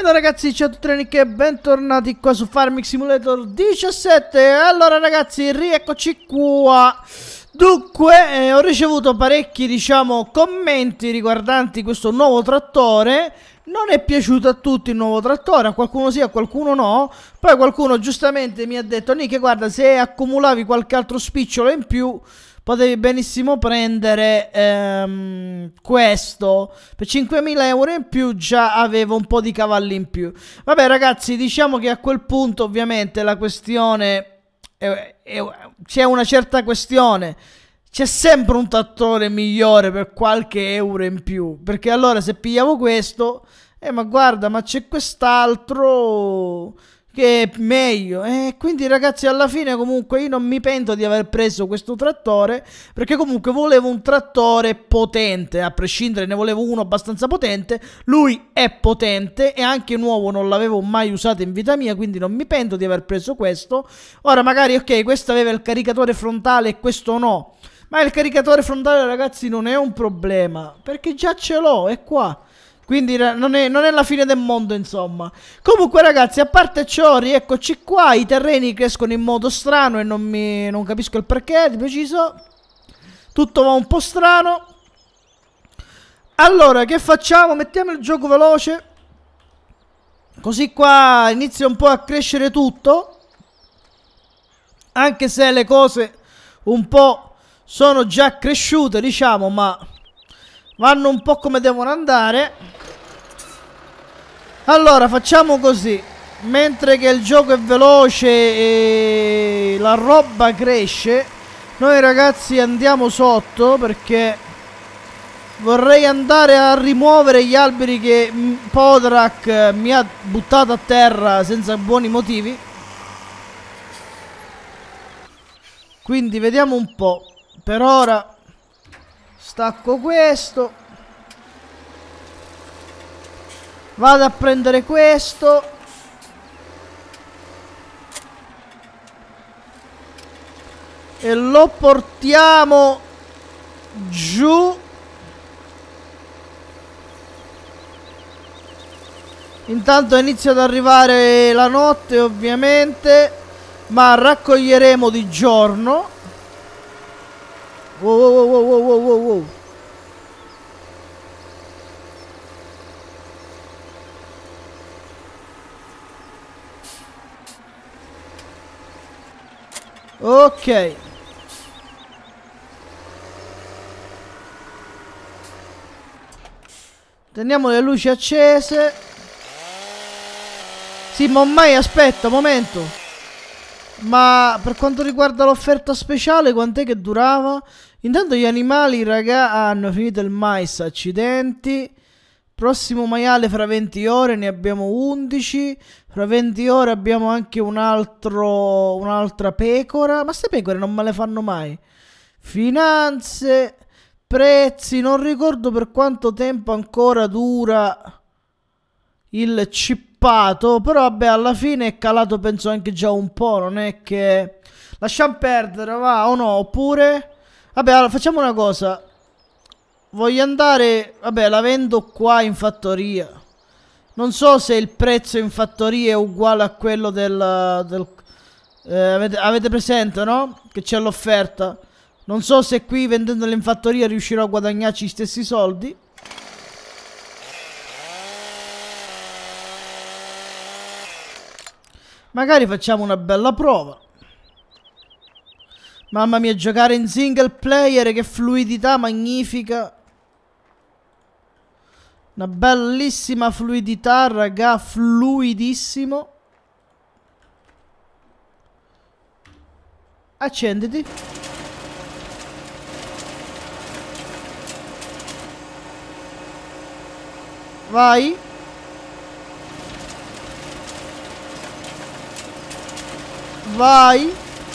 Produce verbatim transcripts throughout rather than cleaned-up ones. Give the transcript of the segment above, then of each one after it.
Buongiorno ragazzi, ciao a tutti e bentornati qua su Farming Simulator diciassette. Allora ragazzi, rieccoci qua. Dunque, eh, ho ricevuto parecchi, diciamo, commenti riguardanti questo nuovo trattore. Non è piaciuto a tutti il nuovo trattore, a qualcuno sì, a qualcuno no. Poi qualcuno giustamente mi ha detto: Nick, guarda, se accumulavi qualche altro spicciolo in più potevi benissimo prendere ehm, questo. Per cinquemila euro in più già avevo un po' di cavalli in più. Vabbè ragazzi, diciamo che a quel punto ovviamente la questione c'è una certa questione. C'è sempre un trattore migliore per qualche euro in più. Perché allora se pigliavo questo, eh ma guarda, ma c'è quest'altro che è meglio. E eh, quindi ragazzi, alla fine comunque io non mi pento di aver preso questo trattore, perché comunque volevo un trattore potente. A prescindere, ne volevo uno abbastanza potente. Lui è potente e anche nuovo, non l'avevo mai usato in vita mia, quindi non mi pento di aver preso questo. Ora magari ok, questo aveva il caricatore frontale e questo no, ma il caricatore frontale ragazzi non è un problema, perché già ce l'ho, è qua. Quindi non è, non è la fine del mondo, insomma. Comunque ragazzi, a parte ciò, rieccoci qua. I terreni crescono in modo strano e non, mi, non capisco il perché di preciso. Tutto va un po' strano. Allora, che facciamo? Mettiamo il gioco veloce, così qua inizia un po' a crescere tutto. Anche se le cose un po' sono già cresciute, diciamo, ma vanno un po' come devono andare. Allora facciamo così: mentre che il gioco è veloce e la roba cresce, noi ragazzi andiamo sotto, perché vorrei andare a rimuovere gli alberi che Podrak mi ha buttato a terra senza buoni motivi. Quindi vediamo un po'. Per ora stacco questo, vado a prendere questo e lo portiamo giù. Intanto inizia ad arrivare la notte ovviamente, ma raccoglieremo di giorno. Wow, wow, wow, wow, wow, wow, wow. Ok. Teniamo le luci accese. Sì, ma ormai aspetta un momento. Ma per quanto riguarda l'offerta speciale, quant'è che durava? Intanto gli animali, raga, hanno finito il mais, accidenti. Prossimo maiale fra venti ore, ne abbiamo undici. Fra venti ore abbiamo anche un altro, un'altra pecora. Ma ste pecore non me le fanno mai. Finanze, prezzi, non ricordo per quanto tempo ancora dura il chippato. Però vabbè, alla fine è calato penso anche già un po'. Non è che lasciamo perdere, va, o no? Oppure vabbè, allora facciamo una cosa. Voglio andare, vabbè, la vendo qua in fattoria. Non so se il prezzo in fattoria è uguale a quello del, del eh, avete, avete presente, no? Che c'è l'offerta. Non so se qui vendendole in fattoria riuscirò a guadagnarci gli stessi soldi. Magari facciamo una bella prova. Mamma mia, giocare in single player, che fluidità magnifica. Una bellissima fluidità, raga, fluidissimo. Accenditi. Vai. Vai.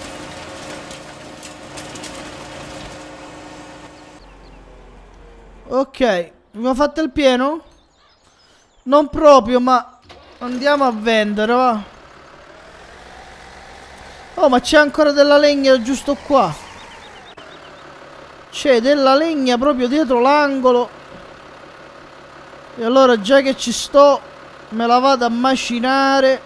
Ok. Abbiamo fatto il pieno? Non proprio, ma andiamo a vendere, va. Oh, ma c'è ancora della legna giusto qua. C'è della legna proprio dietro l'angolo. E allora già che ci sto, Me la vado a macinare.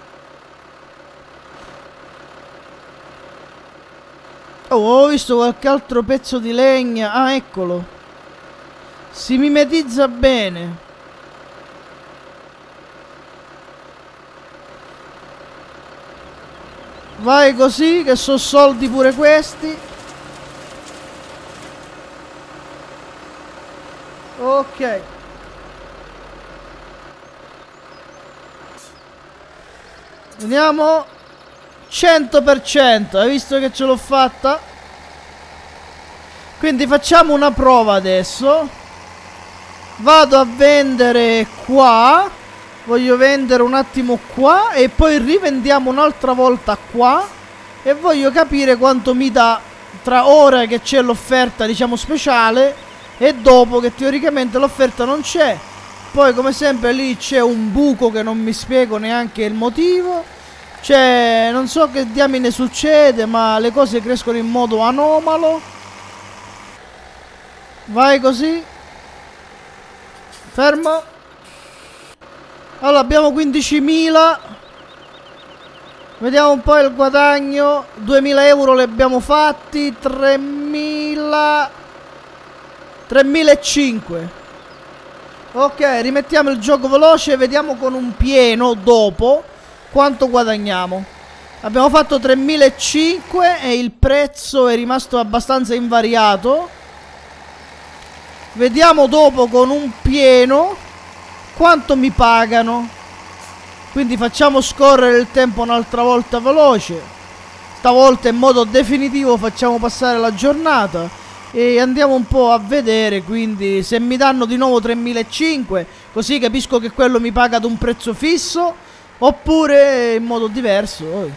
Oh, ho visto qualche altro pezzo di legna. Ah, eccolo. Si mimetizza bene. Vai così, che sono soldi pure questi. Ok. Vediamo. cento per cento. Hai visto che ce l'ho fatta? Quindi facciamo una prova adesso. Vado a vendere qua. Voglio vendere un attimo qua. E poi rivendiamo un'altra volta qua. E voglio capire quanto mi dà tra ora che c'è l'offerta, diciamo, speciale, e dopo che teoricamente l'offerta non c'è. Poi come sempre lì c'è un buco che non mi spiego neanche il motivo. Cioè, non so che diamine succede, ma le cose crescono in modo anomalo. Vai così. Fermo. Allora, abbiamo quindicimila. Vediamo un po' il guadagno. duemila euro li abbiamo fatti. tremila. tremilacinquecento. Ok, rimettiamo il gioco veloce e vediamo con un pieno dopo quanto guadagniamo. Abbiamo fatto tremilacinquecento e il prezzo è rimasto abbastanza invariato. Vediamo dopo con un pieno quanto mi pagano. Quindi facciamo scorrere il tempo un'altra volta veloce. Stavolta in modo definitivo facciamo passare la giornata e andiamo un po' a vedere, quindi se mi danno di nuovo tremilacinquecento, così capisco che quello mi paga ad un prezzo fisso, oppure in modo diverso. Oh.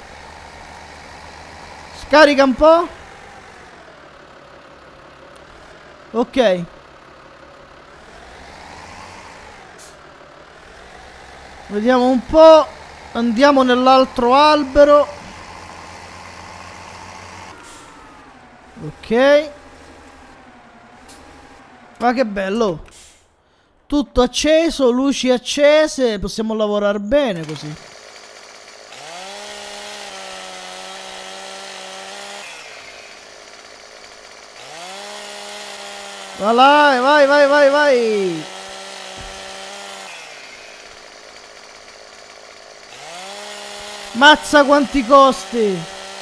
Scarica un po'. Ok. Vediamo un po'. Andiamo nell'altro albero. Ok. Ma che bello. Tutto acceso, luci accese. Possiamo lavorare bene così. Vai, vai, vai, vai, vai. Mazza quanti costi.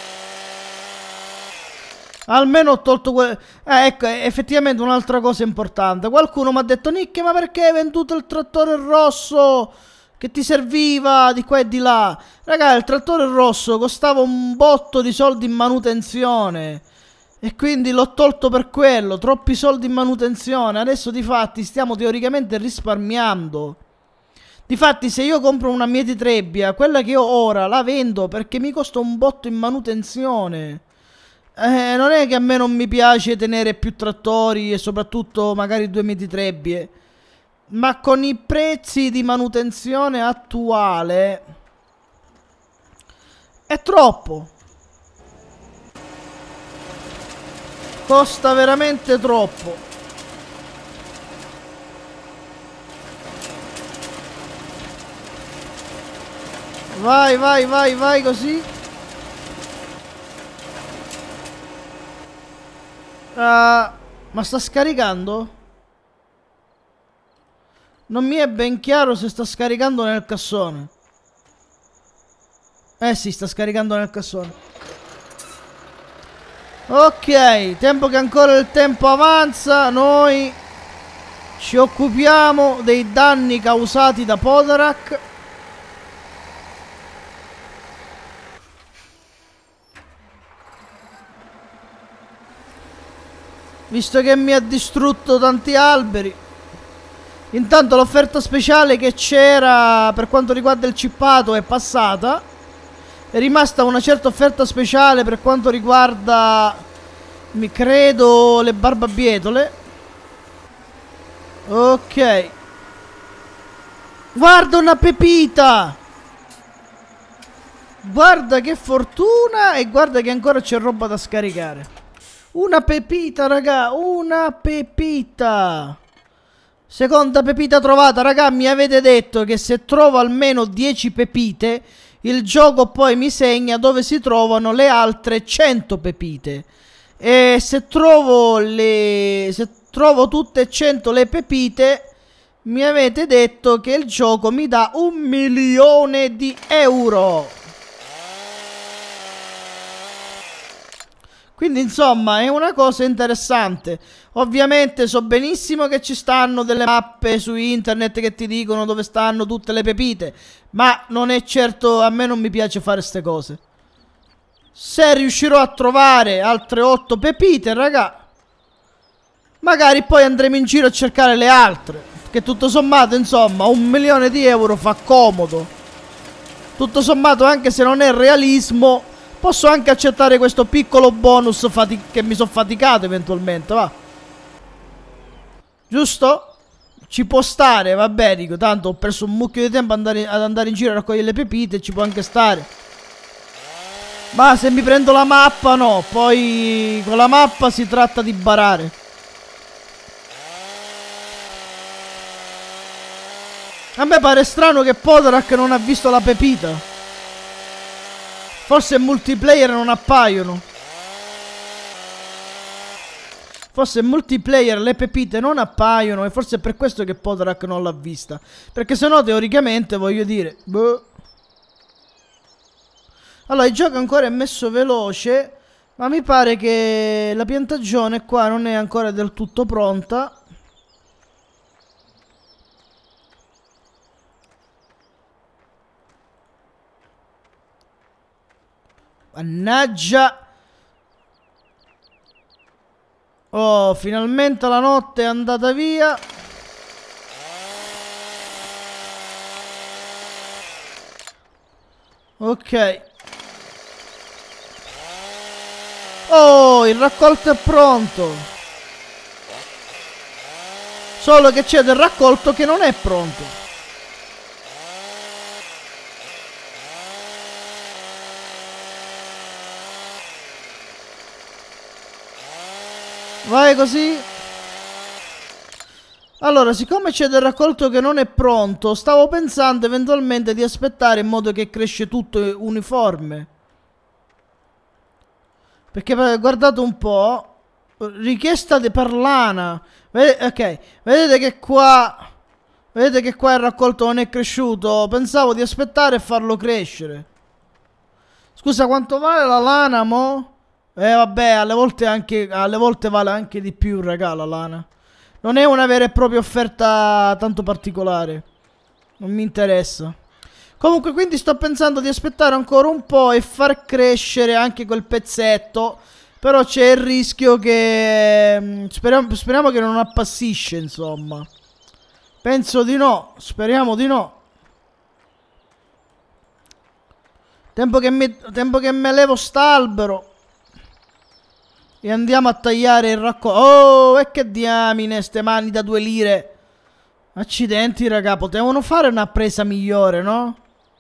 Almeno ho tolto que... Eh, ecco, effettivamente un'altra cosa importante. Qualcuno mi ha detto: Nick, ma perché hai venduto il trattore rosso che ti serviva di qua e di là? Raga, il trattore rosso costava un botto di soldi in manutenzione e quindi l'ho tolto per quello. Troppi soldi in manutenzione. Adesso di fatti stiamo teoricamente risparmiando. Difatti, se io compro una Mieti Trebbia, quella che ho ora la vendo perché mi costa un botto in manutenzione. Eh, non è che a me non mi piace tenere più trattori e soprattutto magari due Mieti Trebbie, ma con i prezzi di manutenzione attuale è troppo. Costa veramente troppo. Vai, vai, vai, vai così. Uh, ma sta scaricando? Non mi è ben chiaro se sta scaricando nel cassone. Eh sì, sta scaricando nel cassone. Ok, tempo che ancora il tempo avanza, noi ci occupiamo dei danni causati da Podarak. Visto che mi ha distrutto tanti alberi. Intanto l'offerta speciale che c'era per quanto riguarda il cippato è passata. È rimasta una certa offerta speciale per quanto riguarda, mi credo, le barbabietole. Ok. Guarda una pepita. Guarda che fortuna. E guarda che ancora c'è roba da scaricare. Una pepita, raga, una pepita. Seconda pepita trovata, raga, mi avete detto che se trovo almeno dieci pepite, il gioco poi mi segna dove si trovano le altre cento pepite. E se trovo le... se trovo tutte e cento le pepite, mi avete detto che il gioco mi dà un milione di euro. Quindi insomma è una cosa interessante. Ovviamente so benissimo che ci stanno delle mappe su internet che ti dicono dove stanno tutte le pepite, ma non è certo, a me non mi piace fare ste cose. Se riuscirò a trovare altre otto pepite, raga, magari poi andremo in giro a cercare le altre. Che tutto sommato, insomma, un milione di euro fa comodo. Tutto sommato, anche se non è realismo, posso anche accettare questo piccolo bonus che mi sono faticato eventualmente, va. Giusto? Ci può stare, vabbè, dico, tanto ho perso un mucchio di tempo andare, ad andare in giro a raccogliere le pepite, ci può anche stare. Ma se mi prendo la mappa, no, poi con la mappa si tratta di barare. A me pare strano che Podorak non ha visto la pepita. Forse in multiplayer non appaiono. Forse in multiplayer le pepite non appaiono e forse è per questo che Podorak non l'ha vista. Perché sennò teoricamente, voglio dire, boh. Allora il gioco ancora è messo veloce, ma mi pare che la piantagione qua non è ancora del tutto pronta. Mannaggia. Oh, finalmente la notte è andata via. Ok. Oh, il raccolto è pronto. Solo che c'è del raccolto che non è pronto. Vai così. Allora, siccome c'è del raccolto che non è pronto, stavo pensando eventualmente di aspettare in modo che cresce tutto uniforme. Perché guardate un po'. Richiesta di per lana. Vedete, ok, vedete che qua vedete che qua il raccolto non è cresciuto. Pensavo di aspettare e farlo crescere. Scusa, quanto vale la lana, mo? Eh vabbè, alle volte anche alle volte vale anche di più, raga, la lana. Non è una vera e propria offerta tanto particolare. Non mi interessa. Comunque, quindi sto pensando di aspettare ancora un po' e far crescere anche quel pezzetto. Però c'è il rischio che... Speriamo, speriamo che non appassisce, insomma. Penso di no. Speriamo di no. Tempo che mi, tempo che me levo st'albero. E andiamo a tagliare il raccolto. Oh, e che diamine, ste mani da due lire. Accidenti, raga. Potevano fare una presa migliore, no?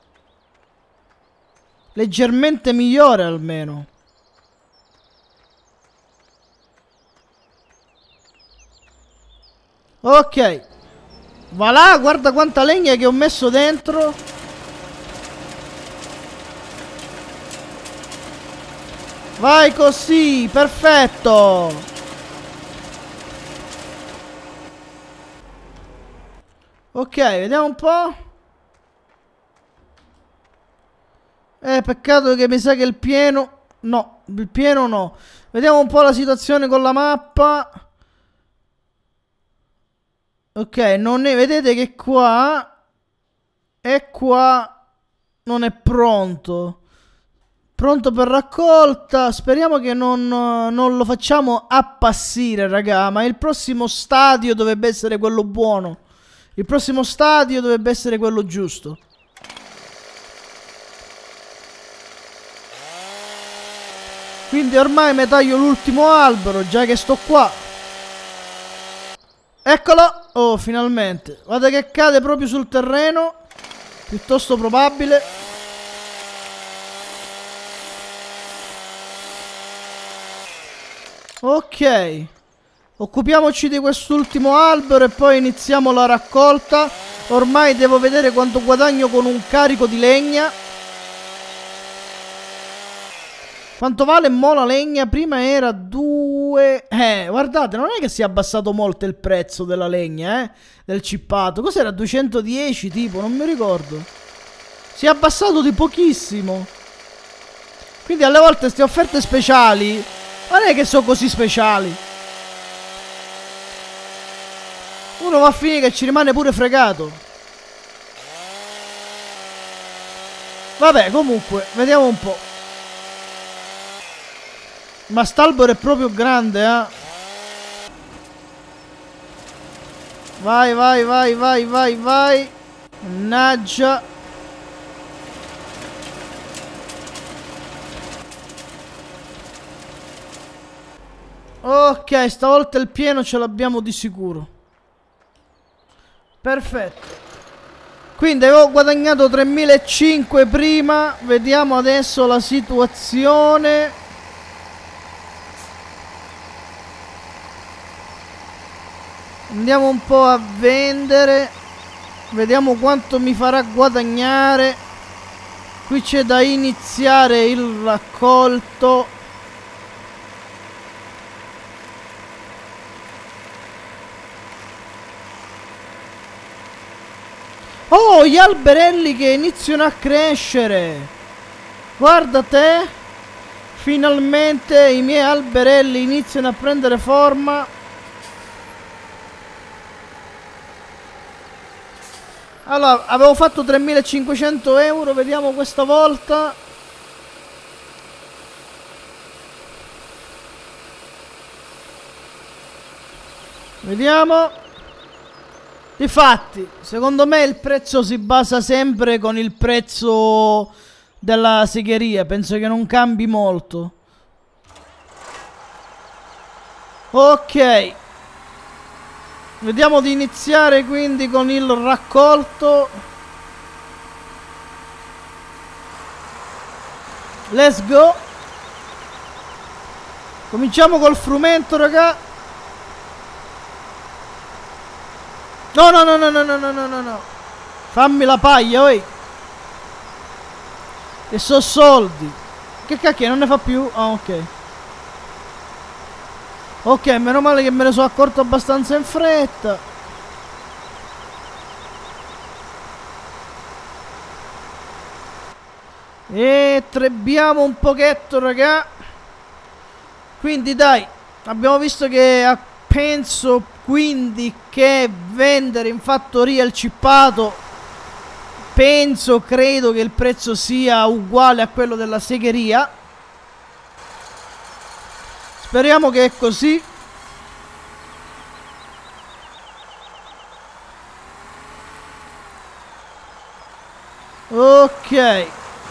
Leggermente migliore, almeno. Ok. Va là, guarda quanta legna che ho messo dentro. Vai così, perfetto. Ok, vediamo un po'. Eh, peccato che mi sa che il pieno... No, il pieno no. Vediamo un po' la situazione con la mappa. Ok, non è... Vedete che qua... E qua... Non è pronto. Pronto per raccolta. Speriamo che non, non lo facciamo appassire, raga. Ma il prossimo stadio dovrebbe essere quello buono. Il prossimo stadio dovrebbe essere quello giusto. Quindi ormai mi taglio l'ultimo albero, già che sto qua. Eccolo. Oh, finalmente. Guarda che cade proprio sul terreno. Piuttosto probabile. Ok. Occupiamoci di quest'ultimo albero e poi iniziamo la raccolta. Ormai devo vedere quanto guadagno con un carico di legna. Quanto vale mo la legna? Prima era due... Eh, guardate, non è che si è abbassato molto il prezzo della legna, eh? Del chippato. Cos'era? duecentodieci tipo? Non mi ricordo. Si è abbassato di pochissimo. Quindi alle volte queste offerte speciali non è che sono così speciali. Uno va a finire che ci rimane pure fregato. Vabbè, comunque, vediamo un po'. Ma st'albero è proprio grande, eh. Vai, vai, vai, vai, vai, vai. Mannaggia. Ok, stavolta il pieno ce l'abbiamo di sicuro. Perfetto. Quindi avevo guadagnato tremilacinquecento prima. Vediamo adesso la situazione. Andiamo un po' a vendere. Vediamo quanto mi farà guadagnare. Qui c'è da iniziare il raccolto. Oh, gli alberelli che iniziano a crescere. Guarda te. Finalmente i miei alberelli iniziano a prendere forma. Allora, avevo fatto tremilacinquecento euro, vediamo questa volta. Vediamo. Difatti, secondo me il prezzo si basa sempre con il prezzo della segheria, penso che non cambi molto. Ok. Vediamo di iniziare quindi con il raccolto. Let's go. Cominciamo col frumento, raga. No, no, no, no, no, no, no, no, no, no. Fammi la paglia, oi. Che so soldi. Che cacchio, non ne fa più? Ah, ok. Ok, meno male che me ne sono accorto abbastanza in fretta. E trebbiamo un pochetto, raga. Quindi dai, abbiamo visto che penso quindi che vendere in fattoria il chippato, penso, credo che il prezzo sia uguale a quello della segheria. Speriamo che è così. Ok.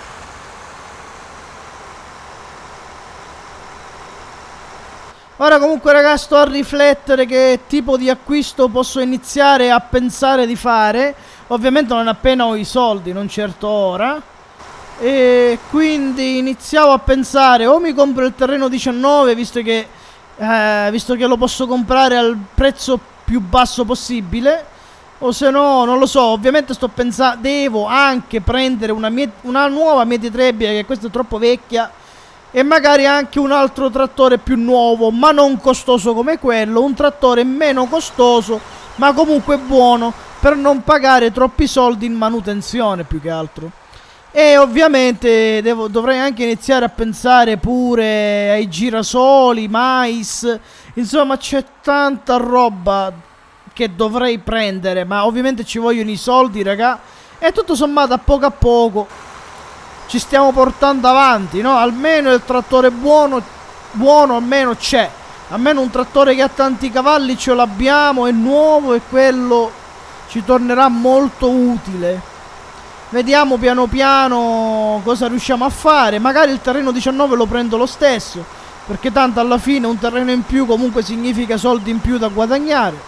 Ora comunque ragazzi sto a riflettere che tipo di acquisto posso iniziare a pensare di fare. Ovviamente non appena ho i soldi, non certo ora. E quindi iniziavo a pensare, o mi compro il terreno diciannove, visto che eh, visto che lo posso comprare al prezzo più basso possibile, o se no non lo so. Ovviamente sto pensando, devo anche prendere una, una nuova mietitrebbia, che questa è troppo vecchia, e magari anche un altro trattore più nuovo, ma non costoso come quello, un trattore meno costoso ma comunque buono, per non pagare troppi soldi in manutenzione più che altro. E ovviamente devo, dovrei anche iniziare a pensare pure ai girasoli, mais. Insomma c'è tanta roba che dovrei prendere, ma ovviamente ci vogliono i soldi, raga. E tutto sommato a poco a poco ci stiamo portando avanti, no? Almeno il trattore buono, buono almeno c'è. Almeno un trattore che ha tanti cavalli ce l'abbiamo, è nuovo, e quello ci tornerà molto utile. Vediamo piano piano cosa riusciamo a fare. Magari il terreno diciannove lo prendo lo stesso, perché tanto alla fine un terreno in più comunque significa soldi in più da guadagnare.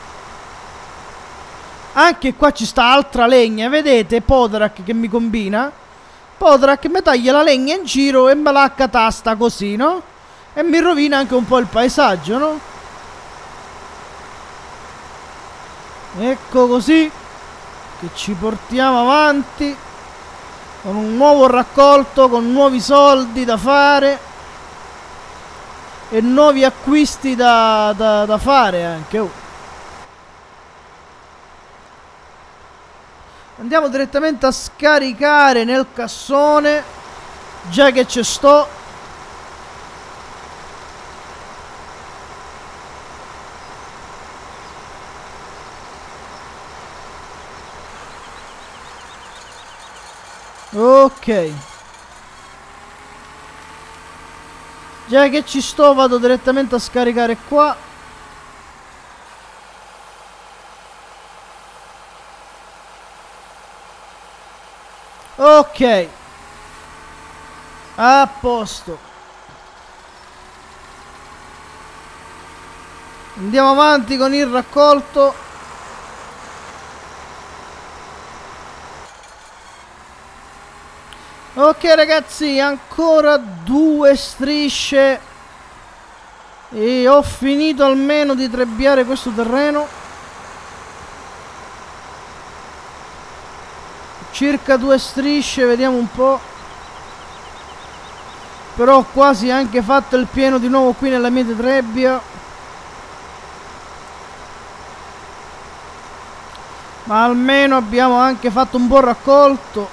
Anche qua ci sta altra legna, vedete? Podrak che mi combina. Podrak mi taglia la legna in giro e me la accatasta così, no? E mi rovina anche un po' il paesaggio, no? Ecco così che ci portiamo avanti con un nuovo raccolto, con nuovi soldi da fare e nuovi acquisti da, da, da fare anche. Oh. Andiamo direttamente a scaricare nel cassone, già che ci sto. Ok. Già che ci sto, vado direttamente a scaricare qua. Ok. A posto. Andiamo avanti con il raccolto. Ok ragazzi, ancora due strisce e ho finito almeno di trebbiare questo terreno. Circa due strisce, vediamo un po'. Però ho quasi anche fatto il pieno di nuovo qui nella mia trebbia. Ma almeno abbiamo anche fatto un buon raccolto.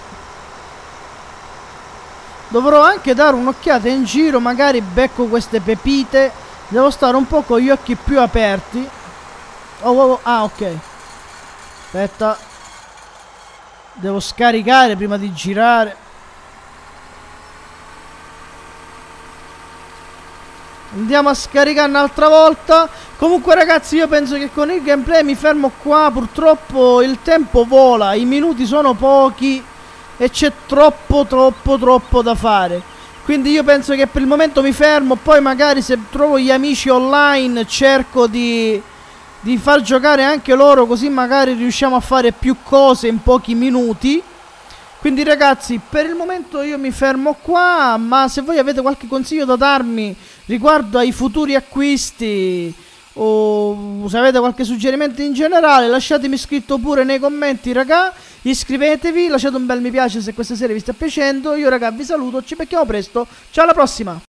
Dovrò anche dare un'occhiata in giro, magari becco queste pepite. Devo stare un po' con gli occhi più aperti. Oh, oh, oh. Ah, ok. Aspetta. Devo scaricare prima di girare. Andiamo a scaricare un'altra volta. Comunque ragazzi, io penso che con il gameplay mi fermo qua. Purtroppo il tempo vola, i minuti sono pochi e c'è troppo troppo troppo da fare. Quindi io penso che per il momento mi fermo. Poi magari se trovo gli amici online cerco di, di far giocare anche loro, così magari riusciamo a fare più cose in pochi minuti. Quindi ragazzi, per il momento io mi fermo qua. Ma se voi avete qualche consiglio da darmi riguardo ai futuri acquisti, o se avete qualche suggerimento in generale, lasciatemi scritto pure nei commenti raga. Iscrivetevi, lasciate un bel mi piace se questa serie vi sta piacendo. Io raga vi saluto, ci becchiamo presto, ciao alla prossima.